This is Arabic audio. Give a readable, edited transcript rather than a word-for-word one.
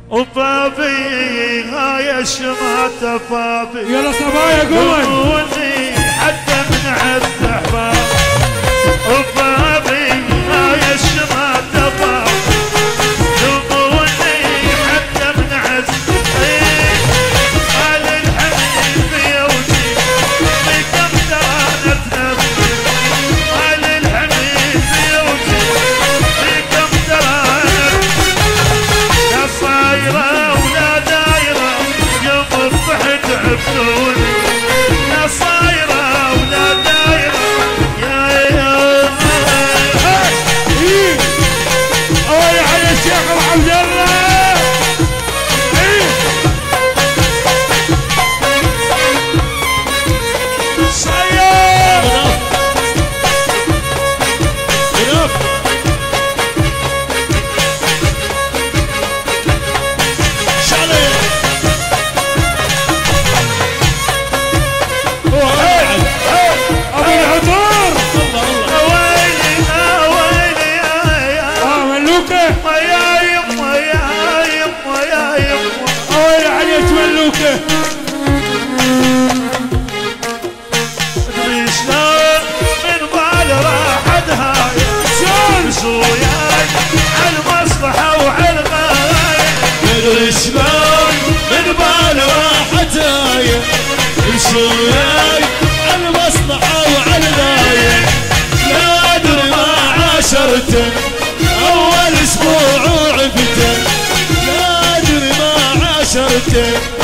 وبابي هاي الشماتة بابي يلا صبايا قول حتى من عز احباب وبابي هاي الشماتة بابي يبوني حتى من عز قال الحبيب يوجي بكم ترانت نفسي قال الحبيب يوجي بكم ترانت يا صايرة ولا دايرة يوم الضحك عبتوني يا صايرة ولا دايرة يا اوي على الشيخ عبد الله شلون من بال راحت هاي شوياي المصلحة وعلى الغاية لا ادري ما عاشرته اول اسبوع وعفته لا ادري ما عاشرته